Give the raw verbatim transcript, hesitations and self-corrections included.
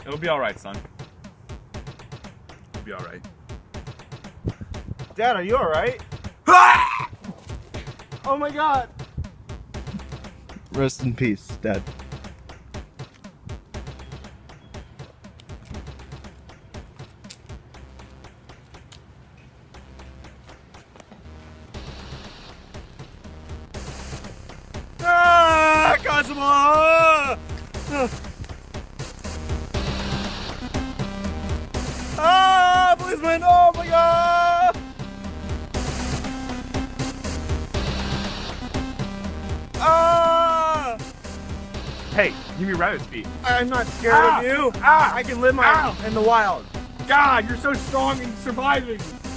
It'll be all right, son. It'll be all right. Dad, are you all right? Oh my God. Rest in peace, Dad. Ah, Cosmo! Ah, policeman! Oh my God! Ah! Hey, give me rabbit's feet. I'm not scared Ah! of you. Ah! I can live my Ow! in the wild. God, you're so strong and surviving.